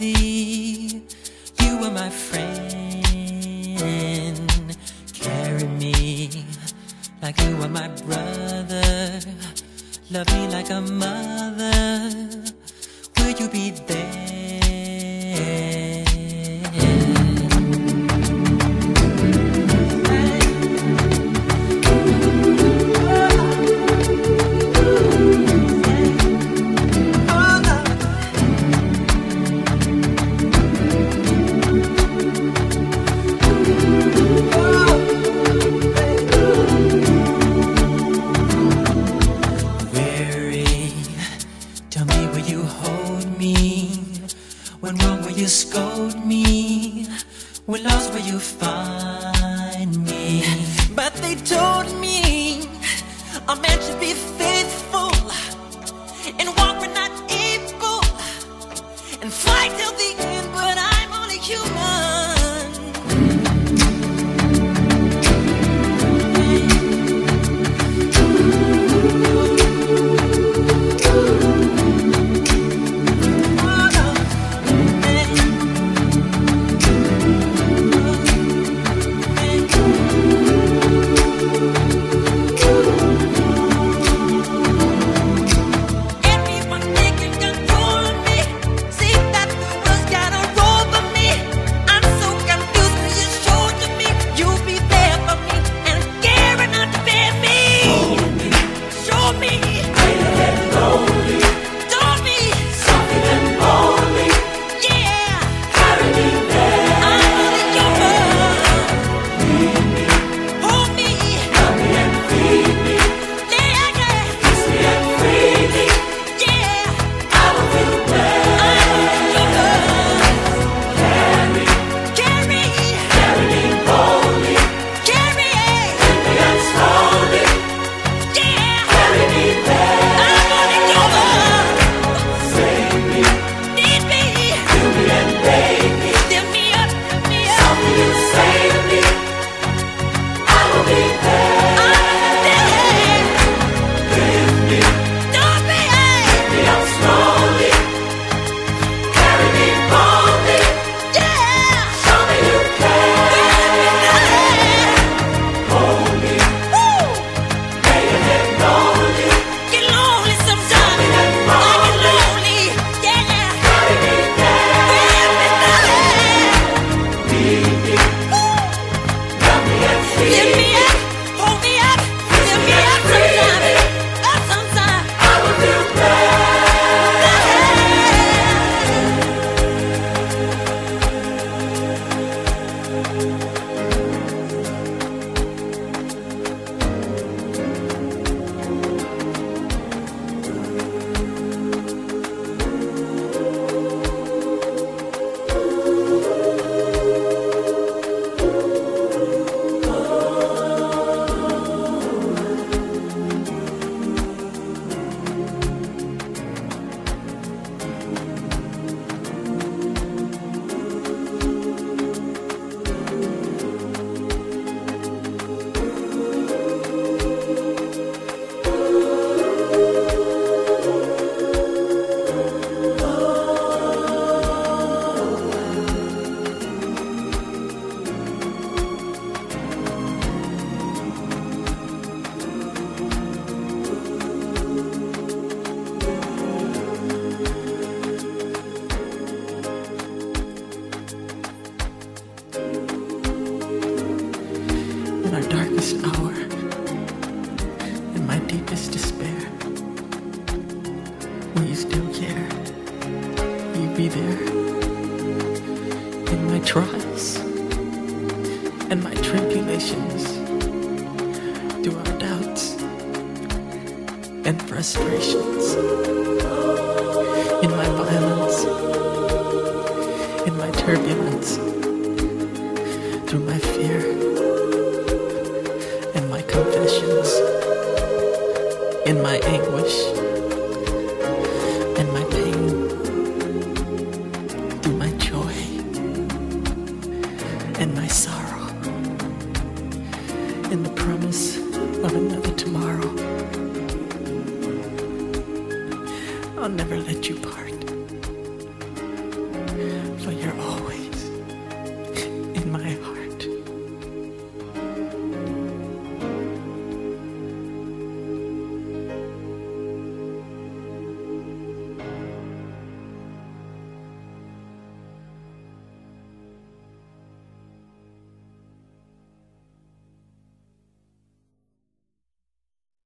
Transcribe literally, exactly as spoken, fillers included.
thee. You were my friend. Carry me like you were my brother. Love me like a mother. Will you be there? When wrong, will you scold me? When lost, will you find me? But they told me a man should be faithful and walk when not able and fight till the end, but I'm only human. Our darkest hour, in my deepest despair, will you still care? Will you be there? In my trials and my tribulations, through our doubts and frustrations, in my violence, in my turbulence, through my fear, confessions, in my anguish and my pain, through my joy and my sorrow, in the promise of another tomorrow. I'll never let you part. but you're always in my heart.